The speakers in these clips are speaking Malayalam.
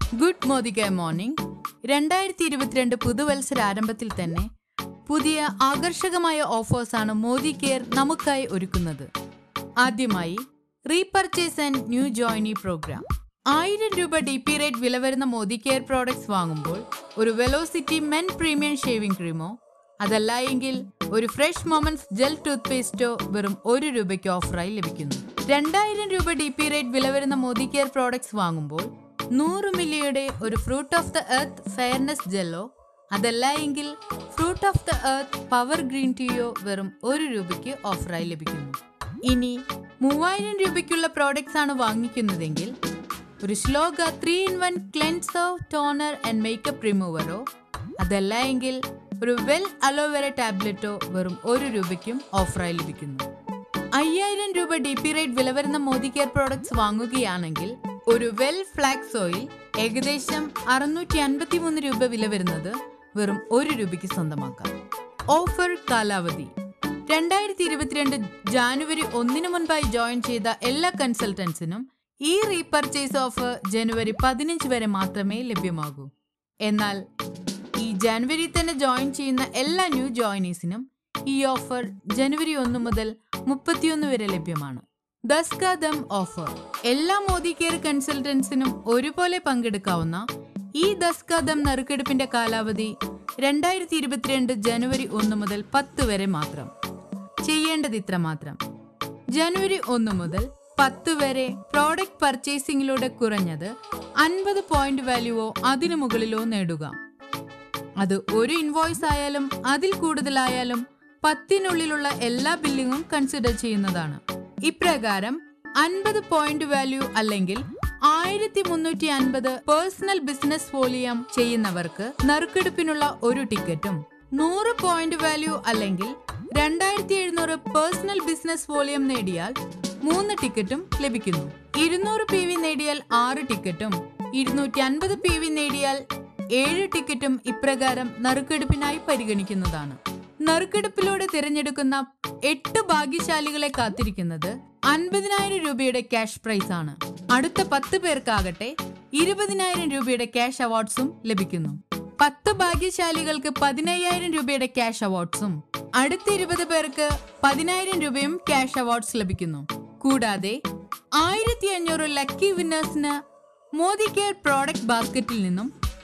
Good മോദിക morning. 2022 പുതുവത്സരാരംഭത്തിൽ തന്നെ പുതിയ ആകർഷകമായ ഓഫേഴ്സാണ് മോദി കെയർ നമുക്കായി ഒരുക്കുന്നത്. ആദ്യമായി repurchase and new joinee program. 1000 രൂപ DP റേറ്റ് വില വരുന്ന മോദി കെയർ പ്രോഡക്ട്സ് വാങ്ങുമ്പോൾ ഒരു വെലോസിറ്റി മെൻ പ്രീമിയം ഷേവിംഗ് ക്രീമോ അതല്ല എങ്കിൽ ഒരു ഫ്രഷ് മൊമെന്റ്സ് ജെൽ ടൂത്ത് പേസ്റ്റോ വെറും 1 രൂപയ്ക്ക് ഓഫറായി ലഭിക്കുന്നു. 2000 രൂപ DP റേറ്റ് വില വരുന്ന മോദി കെയർ പ്രോഡക്ട്സ് വാങ്ങുമ്പോൾ 100 മില്ലിയുടെ ഒരു fruit of the earth fairness ജെല്ലോ അതല്ല എങ്കിൽ fruit of the earth power green ടീയോ വെറും 1 രൂപയ്ക്ക് ഓഫറായി ലഭിക്കുന്നു. ഇനി 3000 രൂപയ്ക്കുള്ള പ്രോഡക്ട്സ് ആണ് വാങ്ങിക്കുന്നതെങ്കിൽ ഒരു Shloka 3-in-1 cleanser toner and makeup റിമൂവറോ അതല്ല എങ്കിൽ ഒരു വെൽ അലോവേര ടാബ്ലറ്റോ വെറും 1 രൂപയ്ക്കും ഓഫറായി ലഭിക്കുന്നു. 5000 രൂപ DP റേറ്റ് വില വരുന്ന മോദി കെയർ പ്രോഡക്ട്സ് വാങ്ങുകയാണെങ്കിൽ ഒരു വെൽ ഫ്ലാക്സ് ഓയിൽ ഏകദേശം 653 രൂപ വില വരുന്നത് വെറും 1 രൂപയ്ക്ക് സ്വന്തമാക്കാം. ഓഫർ കാലാവധി 2022 ജാനുവരി 1 മുൻപായി ജോയിൻ ചെയ്ത എല്ലാ കൺസൾട്ടൻസിനും ഈ റീപർച്ചേസ് ഓഫർ ജനുവരി 15 വരെ മാത്രമേ ലഭ്യമാകൂ. എന്നാൽ ഈ ജനുവരി തന്നെ ജോയിൻ ചെയ്യുന്ന എല്ലാ ന്യൂ ജോയിനീസിനും ഈ ഓഫർ ജനുവരി 1 മുതൽ 31 വരെ ലഭ്യമാണ്. ദസ്കാദം ഓഫർ. എല്ലാ മോദി കെയർ കൺസൾട്ടൻസിനും ഒരുപോലെ പങ്കെടുക്കാവുന്ന ഈ ദസ്കാദം നറുക്കെടുപ്പിന്റെ കാലാവധി 2022 ജനുവരി 1 മുതൽ 10 വരെ മാത്രം. ചെയ്യേണ്ടത് ഇത്ര മാത്രം: ജനുവരി 1 മുതൽ 10 വരെ പ്രോഡക്റ്റ് പർച്ചേസിംഗിലൂടെ കുറഞ്ഞത് 50 പോയിന്റ് വാല്യൂവോ അതിനു മുകളിലോ നേടുക. അത് ഒരു ഇൻവോയ്സ് ആയാലും അതിൽ കൂടുതലായാലും 10-നുള്ളിലുള്ള എല്ലാ ബില്ലിങ്ങും കൺസിഡർ ചെയ്യുന്നതാണ്. ഇപ്രകാരം 50 പോയിന്റ് വാല്യൂ അല്ലെങ്കിൽ 1350 പേഴ്സണൽ ബിസിനസ് വോളിയം ചെയ്യുന്നവർക്ക് നറുക്കെടുപ്പിനുള്ള 1 ടിക്കറ്റും, 100 പോയിന്റ് വാല്യൂ അല്ലെങ്കിൽ 2700 പേഴ്സണൽ ബിസിനസ് വോളിയം നേടിയാൽ 3 ടിക്കറ്റും ലഭിക്കുന്നു. 200 PV നേടിയാൽ 6 ടിക്കറ്റും, 250 PV നേടിയാൽ 7 ടിക്കറ്റും ഇപ്രകാരം നറുക്കെടുപ്പിനായി പരിഗണിക്കുന്നതാണ്. നറുക്കെടുപ്പിലൂടെ തിരഞ്ഞെടുക്കുന്ന 8 ഭാഗ്യശാലികളെ കാത്തിരിക്കുന്നത് 50,000 രൂപയുടെ ക്യാഷ് പ്രൈസ് ആണ്. അടുത്ത 10 പേർക്കാകട്ടെ 20,000 രൂപയുടെ ക്യാഷ് അവാർഡ്സും ലഭിക്കുന്നു. 10 ഭാഗ്യശാലികൾക്ക് 15,000 രൂപയുടെ ക്യാഷ് അവാർഡ്സും അടുത്ത 20 പേർക്ക് 10,000 രൂപയും ക്യാഷ് അവാർഡ്സ് ലഭിക്കുന്നു. കൂടാതെ 1500 ലക്കി വിന്നേഴ്സിന് മോദി കെയർ പ്രോഡക്റ്റ് ബാസ്ക്കറ്റിൽ നിന്നും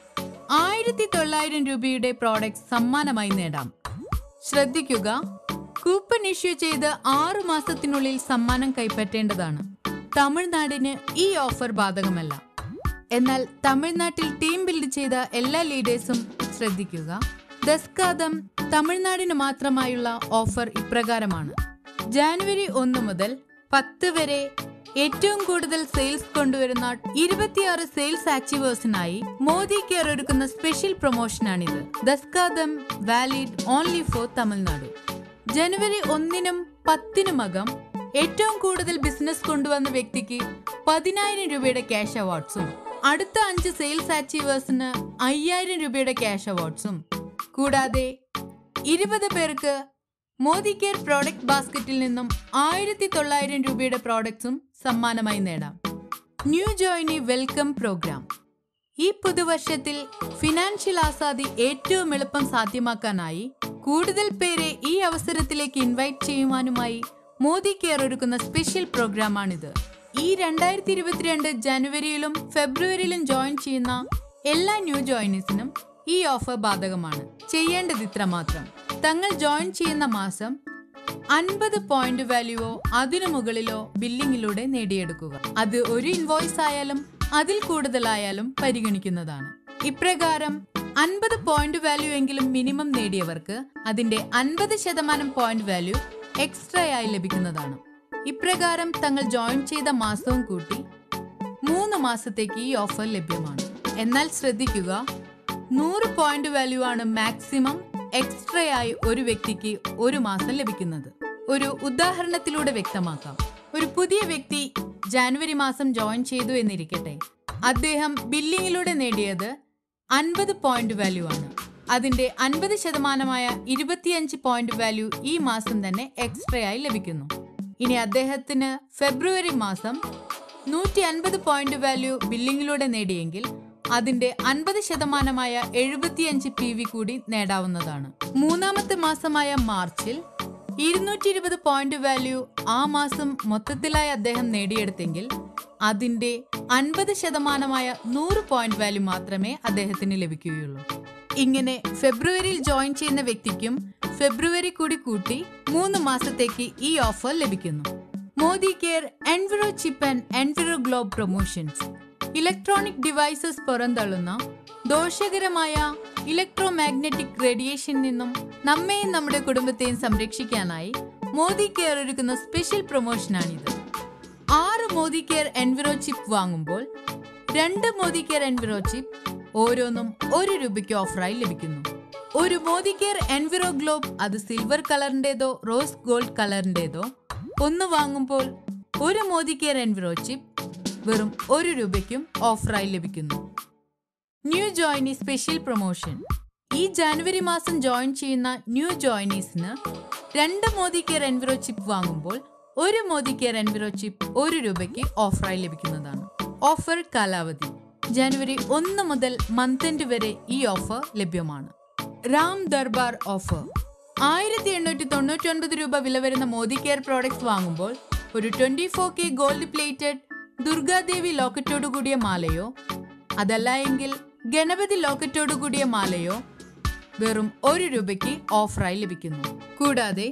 1900 രൂപയുടെ പ്രോഡക്റ്റ് സമ്മാനമായി നേടാം. ശ്രദ്ധിക്കുക, കൂപ്പൺ ഇഷ്യൂ ചെയ്ത് 6 മാസത്തിനുള്ളിൽ സമ്മാനം കൈപ്പറ്റേണ്ടതാണ്. തമിഴ്നാടിന് ഈ ഓഫർ ബാധകമല്ല. എന്നാൽ തമിഴ്നാട്ടിൽ ടീം ബിൽഡ് ചെയ്ത എല്ലാ ലീഡേഴ്സും ശ്രദ്ധിക്കുക. ദസ്കാദം തമിഴ്നാടിന് മാത്രമായുള്ള ഓഫർ ഇപ്രകാരമാണ്: ജനുവരി 1 മുതൽ 10 വരെ ഏറ്റവും കൂടുതൽ സെയിൽസ് കൊണ്ടുവരുന്ന 26 സെയിൽസ് അച്ചീവേഴ്സിനായി മോദി കെയർ ഒരുക്കുന്ന സ്പെഷ്യൽ പ്രൊമോഷനാണിത്. ദസ്കാദം വാലിഡ് ഓൺലി ഫോർ തമിഴ്നാട്. ജനുവരി 1-നും 10-നുമകം ഏറ്റവും കൂടുതൽ ബിസിനസ് കൊണ്ടുവന്ന വ്യക്തിക്ക് 10,000 രൂപയുടെ ക്യാഷ് അവാർഡ്സും, അടുത്ത 5 സെയിൽസ് അച്ചീവേഴ്സിന് 5,000 രൂപയുടെ ക്യാഷ് അവാർഡ്സും, കൂടാതെ 20 പേർക്ക് മോദി കെയർ പ്രോഡക്റ്റ് ബാസ്ക്കറ്റിൽ നിന്നും 1900 രൂപയുടെ പ്രോഡക്ട്സും സമ്മാനമായി നേടാം. New joinee welcome program. ഈ പുതുവർഷത്തിൽ ഫിനാൻഷ്യൽ ആസാദി ഏറ്റവും എളുപ്പം സാധ്യമാക്കാനായി കൂടുതൽ പേരെ ഈ അവസരത്തിലേക്ക് ഇൻവൈറ്റ് ചെയ്യുവാനുമായി മോദി കെയർ ഒരുക്കുന്ന സ്പെഷ്യൽ പ്രോഗ്രാമാണിത്. ഈ 2022 ജനുവരിയിലും ഫെബ്രുവരിയിലും ജോയിൻ ചെയ്യുന്ന എല്ലാ ന്യൂ ജോയിനേഴ്സിനും ഈ ഓഫർ ബാധകമാണ്. ചെയ്യേണ്ടത് ഇത്ര മാത്രം: തങ്ങൾ ജോയിൻ ചെയ്യുന്ന മാസം 50 പോയിന്റ് വാല്യൂവോ അതിനു മുകളിലോ ബില്ലിങ്ങിലൂടെ നേടിയെടുക്കുക. അത് ഒരു ഇൻവോയ്സ് ആയാലും അതിൽ കൂടുതലായാലും പരിഗണിക്കുന്നതാണ്. ഇപ്രകാരം 50 പോയിന്റ് വാല്യൂ എങ്കിലും മിനിമം നേടിയവർക്ക് അതിന്റെ 50% പോയിന്റ് വാല്യൂ എക്സ്ട്രാ ആയി ലഭിക്കുന്നതാണ്. ഇപ്രകാരം തങ്ങൾ ജോയിൻ ചെയ്ത മാസവും കൂട്ടി 3 മാസത്തേക്ക് ഈ ഓഫർ ലഭ്യമാണ്. എന്നാൽ ശ്രദ്ധിക്കുക, 100 പോയിന്റ് വാല്യൂ ആണ് മാക്സിമം എക്സ്ട്രാ ആയി ഒരു വ്യക്തിക്ക് ഒരു മാസം ലഭിക്കുന്നത്. ഒരു ഉദാഹരണത്തിലൂടെ വ്യക്തമാക്കാം. ഒരു പുതിയ വ്യക്തി ജനുവരി മാസം ജോയിൻ ചെയ്തു എന്നിരിക്കട്ടെ. അദ്ദേഹം ബില്ലിങ്ങിലൂടെ നേടിയത് 50 പോയിന്റ് വാല്യൂ ആണ്. അതിന്റെ 50%-മായ 25 പോയിന്റ് വാല്യൂ ഈ മാസം തന്നെ എക്സ്ട്രാ ആയി ലഭിക്കുന്നു. ഇനി അദ്ദേഹത്തിന് ഫെബ്രുവരി മാസം 150 പോയിന്റ് വാല്യൂ ബില്ലിങ്ങിലൂടെ നേടിയെങ്കിൽ അതിന്റെ 50%-മായ 75 PV കൂടി നേടാവുന്നതാണ്. മൂന്നാമത്തെ മാസമായ മാർച്ചിൽ 220 പോയിന്റ് വാല്യൂ ആ മാസം മൊത്തത്തിലായി അദ്ദേഹം നേടിയെടുത്തെങ്കിൽ അതിന്റെ 50%-മായ 100 പോയിന്റ് വാല്യൂ മാത്രമേ അദ്ദേഹത്തിന് ലഭിക്കുകയുള്ളൂ. ഇങ്ങനെ ഫെബ്രുവരിയിൽ ജോയിൻ ചെയ്യുന്ന വ്യക്തിക്കും ഫെബ്രുവരി കൂടി കൂട്ടി 3 മാസത്തേക്ക് ഈ ഓഫർ ലഭിക്കുന്നു. Modi care enviro chip and enviro globe promotions. Electronic devices പുറന്തള്ളുന്ന ദോഷകരമായ ഇലക്ട്രോ മാഗ്നറ്റിക് റേഡിയേഷനിൽ നിന്നും നമ്മെയും നമ്മുടെ കുടുംബത്തെയും സംരക്ഷിക്കാനായി മോദി കെയർ ഒരുക്കുന്ന സ്പെഷ്യൽ പ്രൊമോഷനാണിത്. 6 മോദി കെയർ എൻവിറോ ചിപ്പ് വാങ്ങുമ്പോൾ 2 മോദി കെയർ എൻവിറോ ചിപ്പ് ഓരോന്നും 1 രൂപയ്ക്ക് ഓഫറായി ലഭിക്കുന്നു. ഒരു മോദി കെയർ എൻവിറോ ഗ്ലോബ്, അത് സിൽവർ കളറിന്റേതോ റോസ് ഗോൾഡ് കളറിന്റേതോ, ഒന്ന് വാങ്ങുമ്പോൾ 1 മോദി കെയർ എൻവിറോ ചിപ്പ് വെറും 1 രൂപയ്ക്കും ഓഫറായി ലഭിക്കുന്നു. New joinee special promotion. ഈ ജനുവരി മാസം ജോയിൻ ചെയ്യുന്ന ന്യൂ ജോയിനീസിന് 2 മോദി കെയർ എൻവിറോ ചിപ്പ് വാങ്ങുമ്പോൾ 1 മോദി കെയർ എൻവിറോ ചിപ്പ് 1 രൂപയ്ക്ക് ഓഫറായി ലഭിക്കുന്നതാണ്. ഓഫർ കാലാവധി ജനുവരി 1 മുതൽ മന്ത് എൻഡ് വരെ ഈ ഓഫർ ലഭ്യമാണ്. രാം ദർബാർ ഓഫർ. 1899 രൂപ വില വരുന്ന മോദി കെയർ പ്രോഡക്ട്സ് വാങ്ങുമ്പോൾ ഒരു 24K ഗോൾഡ് പ്ലേറ്റഡ് ദുർഗാദേവി ലോക്കറ്റോടു കൂടിയ മാലയോ അതല്ല എങ്കിൽ ഗണപതി ലോക്കറ്റോടു കൂടിയ മാലയോ വെറും 1 രൂപയ്ക്ക് ഓഫറായി ലഭിക്കുന്നു. കൂടാതെ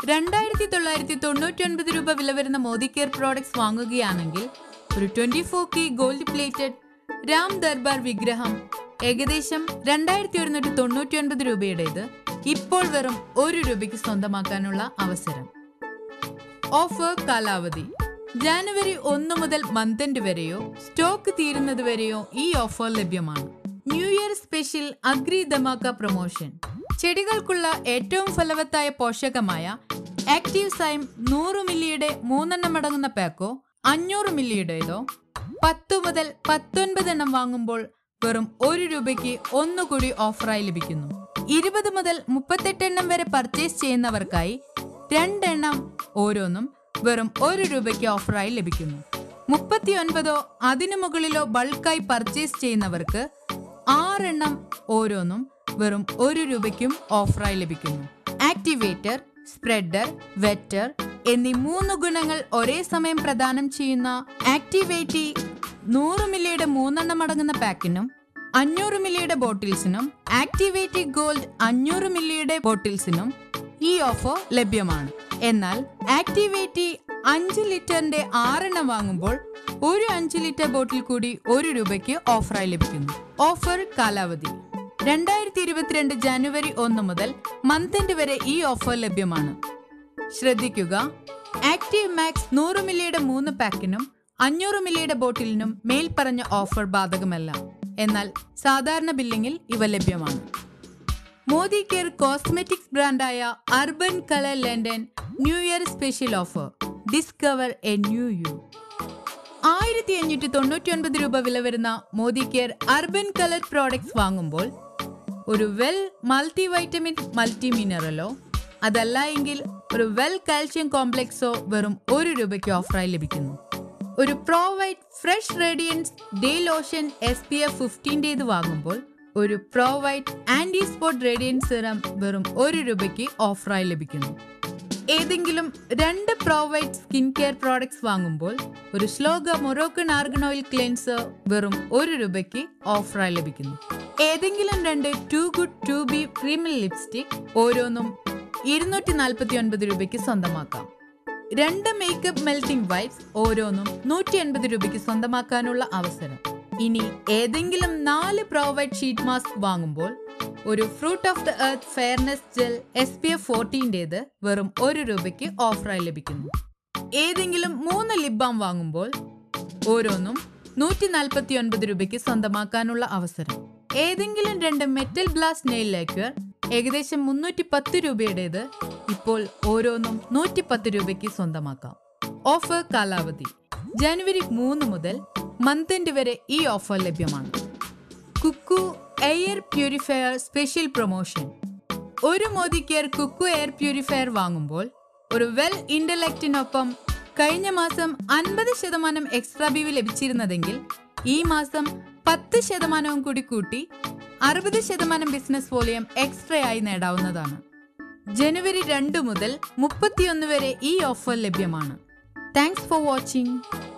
2999 രൂപ വില വരുന്ന മോദി കെയർ പ്രോഡക്ട്സ് വാങ്ങുകയാണെങ്കിൽ ഒരു 24K gold plated Ram Darbar വിഗ്രഹം ഏകദേശം 2199 രൂപയുടേത് ഇപ്പോൾ വെറും 1 രൂപയ്ക്ക് സ്വന്തമാക്കാനുള്ള അവസരം. ഓഫർ കാലാവധി ജനുവരി 1 മുതൽ മന്ത് എൻഡ് വരെയോ സ്റ്റോക്ക് തീരുന്നത് വരെയോ ഈ ഓഫർ ലഭ്യമാണ്. New year special agri Dhamaka promotion. ചെടികൾക്കുള്ള ഏറ്റവും ഫലവത്തായ പോഷകമായ ആക്റ്റീവ് സൈം 100 മില്ലിയുടെ 3 എണ്ണം അടങ്ങുന്ന പാക്കോ 500 മില്ലിയുടേതോ 10 മുതൽ 19 എണ്ണം വാങ്ങുമ്പോൾ വെറും 1 രൂപയ്ക്ക് ഒന്നുകൂടി ഓഫറായി ലഭിക്കുന്നു. 20 മുതൽ 38 എണ്ണം വരെ പർച്ചേസ് ചെയ്യുന്നവർക്കായി 2 എണ്ണം ഓരോന്നും വെറും 1 രൂപയ്ക്ക് ഓഫറായി ലഭിക്കുന്നു. 39 അതിനു മുകളിലോ ബൾക്കായി പർച്ചേസ് ചെയ്യുന്നവർക്ക് 6 എണ്ണം ഓരോന്നും വെറും 1 രൂപയ്ക്കും ഓഫറായി ലഭിക്കുന്നു. ആക്ടിവേറ്റർ, സ്പ്രെഡർ, വെറ്റർ എന്നീ 3 ഗുണങ്ങൾ ഒരേ സമയം പ്രദാനം ചെയ്യുന്ന ആക്ടിവേറ്റി 100 മില്ലിയുടെ 3 എണ്ണം അടങ്ങുന്ന പാക്കിനും 500 മില്ലിയുടെ ബോട്ടിൽസിനും ആക്ടിവേറ്റി ഗോൾഡ് 500 മില്ലിയുടെ ബോട്ടിൽസിനും ഈ ഓഫർ ലഭ്യമാണ്. എന്നാൽ ആക്ടിവേറ്റി 5 ലിറ്ററിന്റെ 6 എണ്ണം വാങ്ങുമ്പോൾ ഒരു 5 ലിറ്റർ ബോട്ടിൽ കൂടി 1 രൂപയ്ക്ക് ഓഫറായി ലഭിക്കുന്നു. ഓഫർ കാലാവധി 2022 ജനുവരി 1 മുതൽ മന്ത് എൻഡ് വരെ ഈ ഓഫർ ലഭ്യമാണ്. ശ്രദ്ധിക്കുക, ആക്റ്റീവ് മാക്സ് 100 മില്ലിയുടെ 3 പാക്കിനും 500 മില്ലിയുടെ ബോട്ടിലിനും മേൽപ്പറഞ്ഞ ഓഫർ ബാധകമല്ല. എന്നാൽ സാധാരണ ബില്ലിംഗിൽ ഇവ ലഭ്യമാണ്. മോദി കെയർ കോസ്മെറ്റിക്സ് ബ്രാൻഡായ urban colour London new year special offer discover a new you. 1599 രൂപ വില വരുന്ന Modi care urban colour products വാങ്ങുമ്പോൾ ഒരു വെൽ മൾട്ടി വൈറ്റമിൻ മൾട്ടി മിനറലോ അതല്ല എങ്കിൽ ഒരു വെൽ കാൽഷ്യം കോംപ്ലക്സോ വെറും 1 രൂപയ്ക്ക് ഓഫറായി ലഭിക്കുന്നു. ഒരു Provite fresh radiance day lotion SPF 15 വാങ്ങുമ്പോൾ ഒരു Provite anti spot radiance serum വെറും 1 രൂപയ്ക്ക് ഓഫറായി ലഭിക്കുന്നു. ഏതെങ്കിലും 2 പ്രോവൈറ്റ് സ്കിൻ കെയർ പ്രോഡക്ട്സ് വാങ്ങുമ്പോൾ ഒരു Shloka Moroccan argan oil cleanser വെറും 1 രൂപയ്ക്ക് ഓഫറായി ലഭിക്കുന്നു. ഏതെങ്കിലും 2 too good to be creamel lipstick ഓരോന്നും 249 രൂപയ്ക്ക് സ്വന്തമാക്കാം. 2 മേക്കപ്പ് മെൽറ്റിംഗ് വൈപ്സ് ഓരോന്നും 180 രൂപയ്ക്ക് സ്വന്തമാക്കാനുള്ള അവസരം. ഇനി ഏതെങ്കിലും 4 പ്രോവൈറ്റ് ഷീറ്റ് മാസ്ക് വാങ്ങുമ്പോൾ ഒരു fruit of the earth fairness gel SPF 14 വെറും 1 രൂപയ്ക്ക് ഓഫറായി ലഭിക്കുന്നു. ഏതെങ്കിലും 3 ലിപ് ബാം വാങ്ങുമ്പോൾ ഓരോന്നും 149 രൂപയ്ക്ക് സ്വന്തമാക്കാനുള്ള അവസരം. ഏതെങ്കിലും 2 മെറ്റൽ ബ്ലാസ്റ്റ് നെയിൽ ലാക്വർ ഏകദേശം 310 രൂപയുടേത് ഇപ്പോൾ ഓരോന്നും 110 രൂപയ്ക്ക് സ്വന്തമാക്കാം. ഓഫർ കാലാവധി ജനുവരി 3 മുതൽ മന്ത് എൻഡ് വരെ ഈ ഓഫർ ലഭ്യമാണ്. Cuckoo air purifier special promotion. ഒരു Modi care Cuckoo air purifier വാങ്ങുമ്പോൾ ഒരു വെൽ ഇന്റലക്റ്റിനൊപ്പം കഴിഞ്ഞ മാസം 50% എക്സ്ട്രാ ബീവ് ലഭിച്ചിരുന്നതെങ്കിൽ ഈ മാസം 10% കൂടി കൂട്ടി 60% ബിസിനസ് വോളിയം എക്സ്ട്രാ ആയി നേടാവുന്നതാണ്. ജനുവരി 2 മുതൽ 31 വരെ ഈ ഓഫർ ലഭ്യമാണ്. Thanks for watching.